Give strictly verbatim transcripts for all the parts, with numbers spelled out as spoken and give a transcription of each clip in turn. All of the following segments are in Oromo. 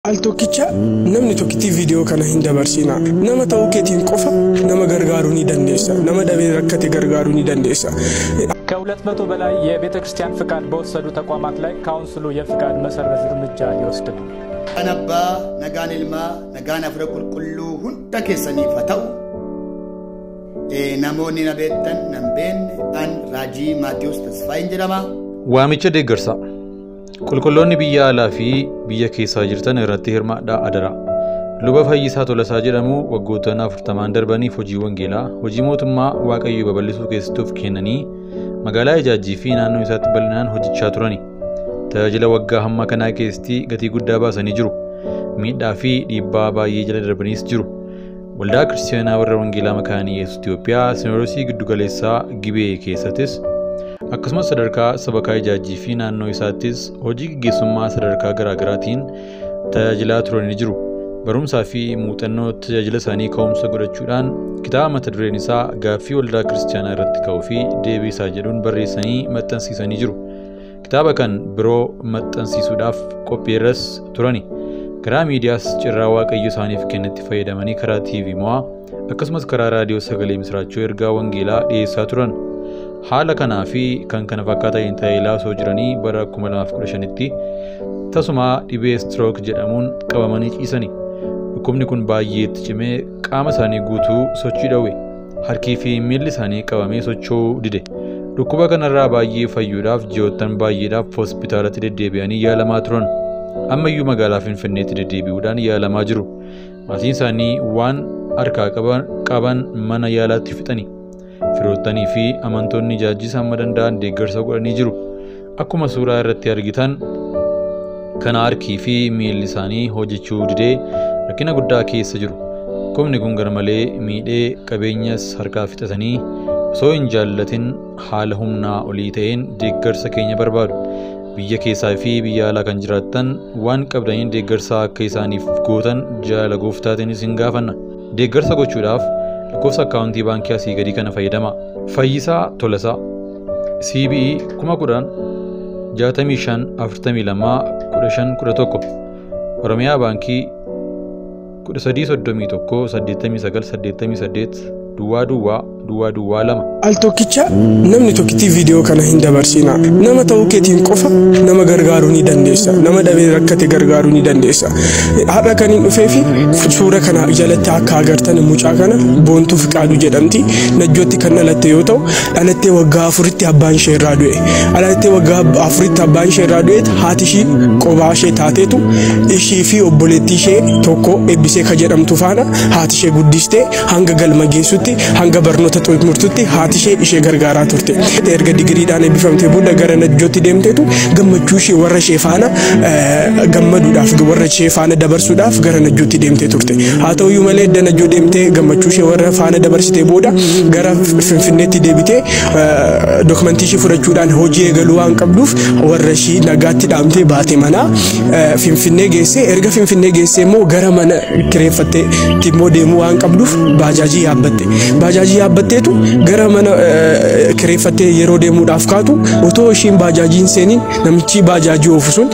Altokkicha namni tokkitti viidiyoo kana hin dabarsina nama ta'uu keetiin qofa nama gargaaruu ni dandeessa nama dabee rakkate gargaaruu ni dandeessa ከሁለት መቶ በላይ የቤተ ክርስቲያን ፍቃድ በወሰዱ ተቋማት ላይ ካውንስሉ የፍቃድ መሰረዝ እርምጃ ሊወስድ ነው አነባ ነጋን ልማ ነጋን አፍረቁል ኩሉ ሁንዳ ከሰኒ ፈታው ናሞኒ ነቤተን ነምቤን አን ራጂ ማቴዎስ ተስፋይ እንጀራማ ዋሚቸ ደገርሳ kulkulloonni biyya alaa fi biyya keessaa jirtan irratti hirmaadhaa adara luba fayyisaa tolasaa jedhamu waggoottan afurtamaan darbaniif hojii wangeelaa hojii mootummaa waaqayyoo babal'isuu keessatti of kennanii magaalaa Ijaajjii fi naannoo isaatti bal'inaan hojjechaa turani tajaajila waggaa hamma kanaa keessatti gatii guddaa baasanii jiru miidhaa fi dhiibbaa baay'ee jala darbaniis jiru waldaa kiristaanaa warra wangeelaa makaanii Yesuus Itoophiyaa Sinoodosii giddugaleessaa Gibee keessattis akkasumas sadarkaa sabakaa Ijaajjii fi naannoo isaattis hojii gaggeessummaa sadarkaa garaa garaatiin tajaajilaa turanii jiru barumsaa fi muuxannoo tajaajila isaanii ka'umsa godhachuudhaan kitaaba mata dureen isaa gaaffii waldaa kiristaanaa irratti ka'uu fi deebii isaa jedhuun barreessanii maxxansiisanii jiru kitaaba kan biroo maxxansiisuudhaaf qophiirras turani karaa miidiyaas cirraa waaqayyo isaaniif kennetti fayyadamanii karaa tiivii mo'aa akkasumas karaa raadiyoo sagalee misraachoo ergaa wangeelaa dhiyeessaa turan haala kanaa fi kan kana fakkaata hin ta'eelaa soo jiranii bara kuma lamaaf kudha shanitti tasuma dhibee stroke jedhamuun qabamanii ciisani dhukkubni kun baay'eetti cimee qaama isaanii guutuu sochii dhawwe harkii fi miilli isaanii qabamee socho'uu dide dhukkuba kanarraa baay'ee fayyuudhaaf ji'oottan baay'eedhaaf hospitaalatti deddeebi'anii yaalamaa turan ammayyuu magaalaa Finfinneetti deddeebi'uudhaan yaalamaa jiru maatiin isaanii waan harkaa qaban mana yaalaatti fixani firootanii fi amantoonni Ijaajjii hamma danda'an deeggarsa godhanii jiru akkuma suuraa irratti argitan kana harkii fi miilli isaanii hojjechuu didee rakkina guddaa keessa jiru dhukkubni kun garmalee miidhee qabeenyas harkaa fixatanii osoo hin jaallatin haala humnaa olii ta'een deeggarsa keenya barbaadu biyya keessaa fi biyya alaa kan jiraattan waan qabdaniin deeggarsa akka isaaniif gootan jaala gooftaatiinis hin gaafanna deeggarsa gochuudhaaf lakkoofsa akkaawuntii baankii asii gadii kana fayyadama Fayyisaa Tolasaa C B E kuma kudhan jaatamii shan afurtamii lama kudha shan kudha tokko Oromiyaa baankii kudha sadii soddomii tokko saddeettamii sagal saddeettamii saddeet duwwaa duwwaa duwwaa duwwaa lama Altokkicha namni tokkitti viidiyoo kana hin dabarsina nama ta'uu keetiin qofa nama gargaaruu ni dandeessa nama dabee rakkate gargaaruu ni dandeessa haadha kan hin dhufee fi suura kana jalatti akka agartan mucaa kana boontuu fiqaaduu jedhamti najjootti kan dhalatte yoo ta'u dhalattee waggaa afuritti abbaan ishee irraa du'e dhalattee waggaa afuritti abbaan ishee irraa du'e haati ishii qophaa ishee taateetu ishii fi obboleettii ishee tokko eebbisee ka jedhamtu faana haati ishee guddistee hanga galma geessutti hanga barnoota murtutti haati ishee ishee gargaaraa turte erga digiriidhaan eebbifamtee booda gara najjootti deemteetu gammachuu ishee warra ishee faana gammaduudhaaf warra ishee faana dabarsuudhaaf gara najjootti deemtee turte haa ta'uyyuu malee edda najjoo deemtee gammachuu ishee warra faana dabarsitee booda gara Finfinneetti deebitee dokumentii ishee fudhachuudhaan hojii eegaluu waan qabduuf warra ishee nagaatti dhaamtee baate manaa Finfinnee geessee erga Finfinnee geessee immoo gara mana kireeffattee immoo deemuu waan qabduuf baajaajii yaabbatte baajaajii yaabbatteetu gara mana kireeffattee yeroo deemuudhaaf kaatu otoo ishiin baajaajiin seeniin namichi baajaajii oofu sun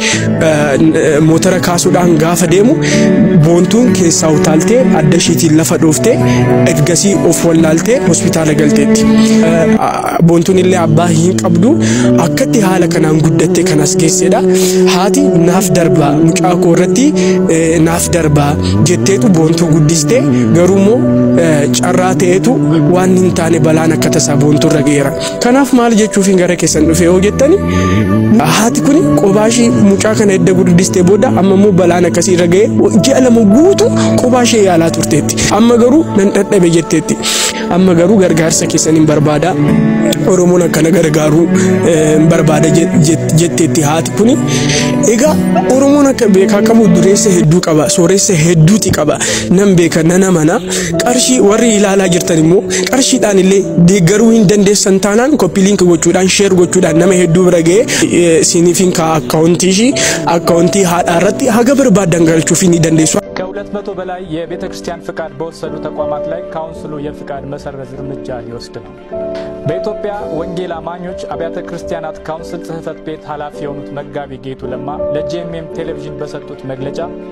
motora kaasuudhaan gaafa deemu boontuun keessaa utaaltee adda ishiitiin lafa dhooftee ergasii of wallaaltee hospitaala galteetti boontuun illee abbaa hin qabdu akkatti haala kanaan guddattee kanas geessedha haati naaf darbaa mucaa koo irratti naaf darbaa jetteetu boontuu guddistee garuumoo carraa ta'eetu waan hin taane balaan akka tasaa boontuu irra geera kanaaf maal jechuuf hin gara keessan dhufee yoo jettani haati kun qobaashii mucaa kana edda guddistee booda amma immoo balaan akkasii irra ga'ee ji'a lama guutuu qobaashee yaalaa turteetti amma garuu nan dadhabe jetteetti amma garuu gargaarsa keessan hin barbaada Oromoon akkana gargaaruu barbaada jetteetti haati kun egaa Oromoon akka beekaa qabu dureessa hedduu qaba sooressa hedduuti qaba nan beeka nana mana qarshii warri ilaalaa jirtan immoo qarshiidhaan illee deeggaruu hin dandeessan taanaan koppii liink gochuudhaan sheer gochuudhaan nama hedduu bira ga'ee siiniifin ka akkaawuntii ishii akkaawuntii haadhaa irratti haga barbaadan galchuuf ni dandeessu ከሁለት መቶ በላይ የቤተ ክርስቲያን ፍቃድ በወሰዱ ተቋማት ላይ ካውንስሉ የፍቃድ መሰረዝ እርምጃ ሊወስድ ነው። በኢትዮጵያ ወንጌል አማኞች አብያተ ክርስቲያናት ካውንስል ጽሕፈት ቤት ኃላፊ የሆኑት መጋቢ ጌቱ ለማ ለጂኤምኤም ቴሌቪዥን በሰጡት መግለጫ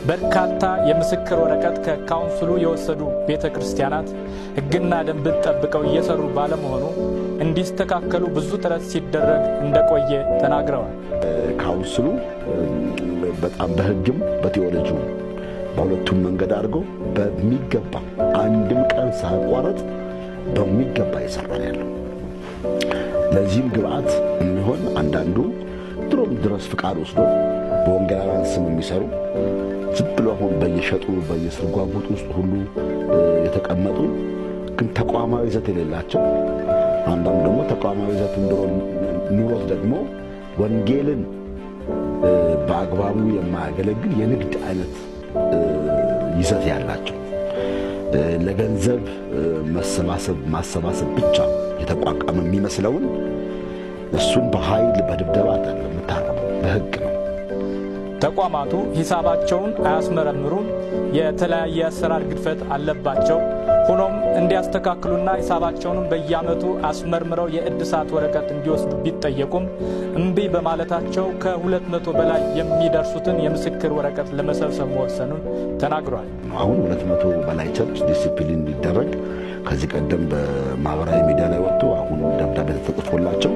በርካታ የምስክር ወረቀት ከካውንስሉ የወሰዱ ቤተ ክርስቲያናት ሕግና ደንብን ጠብቀው እየሰሩ ባለመሆኑ እንዲስተካከሉ ብዙ ጥረት ሲደረግ እንደቆየ ተናግረዋል። ካውንስሉ በጣም በሕግም በቴዎሎጂው በሁለቱም መንገድ አድርጎ በሚገባ አንድም ቀን ሳይቋረጥ በሚገባ ይሰራል ያለው። ለዚህም ግብአት የሚሆን አንዳንዱ ድሮም ድረስ ፍቃድ ወስዶ በወንጌላውያን ስም የሚሰሩ ዝም ብሎ አሁን በየሸጡ በየስርጓጉጡ ውስጥ ሁሉ የተቀመጡ ግን ተቋማዊ ይዘት የሌላቸው አንዳንዱ ደግሞ ተቋማዊ ይዘት ኑሮት ደግሞ ወንጌልን በአግባቡ የማያገለግል የንግድ አይነት ይዘት ያላቸው ለገንዘብ መሰባሰብ ማሰባሰብ ብቻ የተቋቋመ የሚመስለውን እሱን በኃይል በድብደባ ተመታረም በሕግ ነው። ተቋማቱ ሂሳባቸውን አያስመረምሩም፣ የተለያየ አሰራር ግድፈት አለባቸው። ሆኖም እንዲያስተካክሉና ሂሳባቸውን በየዓመቱ አስመርምረው የእድሳት ወረቀት እንዲወስዱ ቢጠየቁም እምቢ በማለታቸው ከሁለት መቶ በላይ የሚደርሱትን የምስክር ወረቀት ለመሰብሰብ መወሰኑን ተናግሯል። አሁን ሁለት መቶ በላይ ቸርች ዲሲፕሊን ሊደረግ ከዚህ ቀደም በማህበራዊ ሚዲያ ላይ ወጥቶ አሁን ደብዳቤ ተጽፎላቸው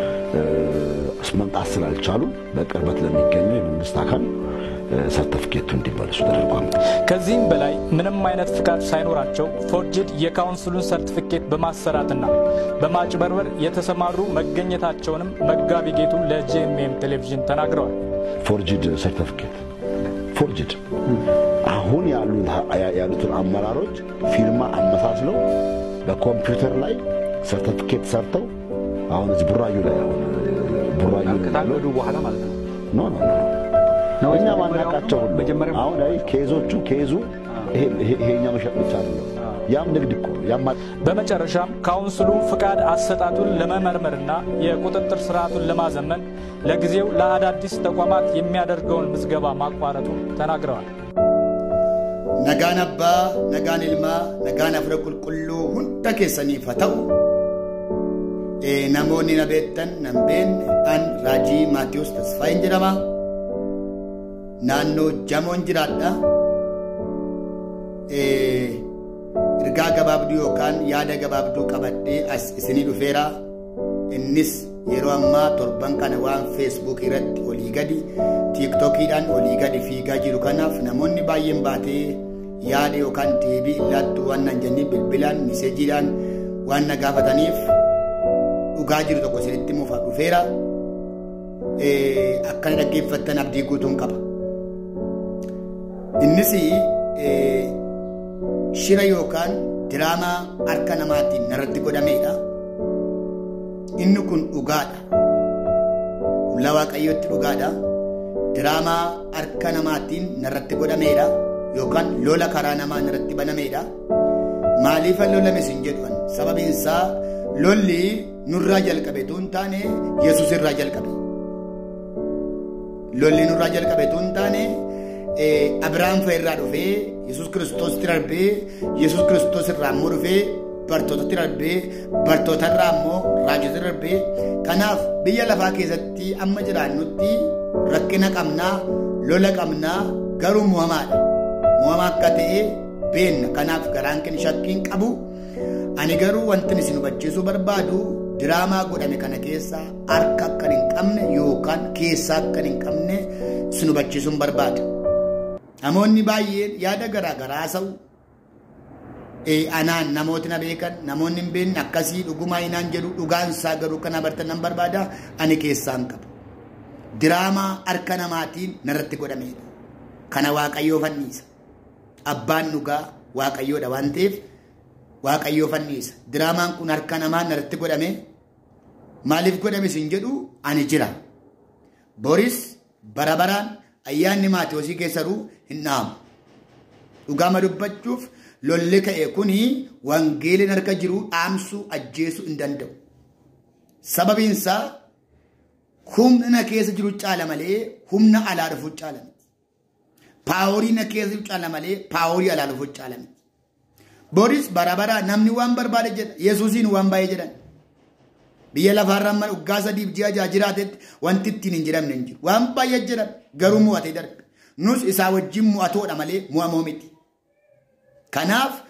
መምጣት ስላልቻሉ በቅርበት ለሚገኘው የመንግስት አካል ሰርቲፊኬቱ እንዲመለሱ ተደርጓል። ከዚህም በላይ ምንም አይነት ፍቃድ ሳይኖራቸው ፎርጅድ የካውንስሉን ሰርቲፊኬት በማሰራትና በማጭበርበር የተሰማሩ መገኘታቸውንም መጋቢ ጌቱ ለጂኤምኤም ቴሌቪዥን ተናግረዋል። ፎርጅድ ሰርቲፊኬት ፎርጅድ አሁን ያሉትን አመራሮች ፊርማ አመሳስለው በኮምፒውተር ላይ ሰርቲፊኬት ሰርተው አሁን እዚህ ቡራዩ ላይ አሁን ቡራዩ ከታገዱ በኋላ ማለት ነው። ኖ ኖ ኖ እኛ ማናቃቸው ሁሉ አሁን አይ ኬዞቹ ኬዙ ይሄ ይሄኛ መሸጥ ብቻ ነው። ያም ንግድ እኮ ያም በመጨረሻም ካውንስሉ ፍቃድ አሰጣጡን ለመመርመርና የቁጥጥር ስርዓቱን ለማዘመን ለጊዜው ለአዳዲስ ተቋማት የሚያደርገውን ምዝገባ ማቋረጡ ተናግረዋል። ነጋን አባ ነጋን ኢልማ ነጋን አፍረ ቁልቁሉ ሁንዳ ኬሰኒ ፈተው namoonni na beektan nan beekne an raajii Maatiyus Tasfaayin jedhama. Naannoo Jamoon jiraadha. Ergaa gabaabduu yookaan yaada gabaabduu qabadhee as isinii dhufeera. Innis yeroo ammaa torban kana waan Facebook irratti olii gadi TikTokiidhaan olii gadi fiigaa jiru kanaaf namoonni baay'een baatee yaada yookaan deebii illaattuu waan nan jennee bilbilaan miseejiidhaan waan na gaafataniif dhugaa jiru tokko isinitti muufaa dhufeera. Akkana dhaggeeffattan abdii guutuun qaba. Innis shira yookaan diraamaa harka namaatiin narratti godhameedha. Inni kun dhugaadha. Fuula Waaqayyootti dhugaadha. Diraamaa harka namaatiin narratti godhameedha yookaan lola karaa namaa narratti banameedha. Maaliif lolame sin jedhan sababiin isaa lolli nurraa jalqabe tuun taane Yesuus irraa jalqabe. Lolli nurraa jalqabe tuun taane Abrahaam irraa dhufee Yesuus Kiristoos darbee Yesuus Kiristoos irraa immoo dhufee bartootatti darbee bartoota irraa immoo raajota darbee kanaaf biyya lafaa keessatti amma jiraannutti rakkina qabnaa lola qabnaa garuu mu'amaadha. Mu'amaa akka ta'e beenna kanaaf garaan kan shakkiin qabu. Ani garuu wanti isin hubachiisuu barbaadu diraamaa godhame kana keessa harka akka hin qabne yookaan keessa akka hin qabne isin hubachiisuun barbaada. Namoonni baay'een yaada garaa garaa haasa'u. Anaan namooti na beekan namoonni hin beekne akkasii dhugumaa hinaan jedhu dhugaan isaa garuu kana bartan nan barbaada ani keessaan qabu. Diraamaa harka namaatiin narratti godhameedha. Kana Waaqayyoo fanniisa. Abbaan dhugaa Waaqayyoodha waan ta'eef Waaqayyoo fanniisa. Diraamaan kun harka namaa narratti godhame maaliif godhame sin jedhu ani jira. Boris bara baraan ayyaanni Maatiyoosii keessaruu hin dhaamu. Dhugaama dubbachuuf lolli ka'e kuni wangeeliin harka jiru dhaamsuu ajjeesuu hin danda'u. Sababiin isaa humna keessa jiru caala malee humna alaa dhufu caala miti. Paaworii na keessa jiru caala malee paaworii alaa dhufu caala miti. Boris bara bara namni waan barbaade jedha Yesuusiin waan baay'ee jedhan. Biyya lafaarraa amma dhuggaa sadiif ji'a ja'a jiraatetti wanti ittiin hin jedhamne hin jiru. Waan baay'ee jedhan garuu mo'atee darbe. nus isaa wajjin mo'atoodha malee mo'amoo miti. Kanaaf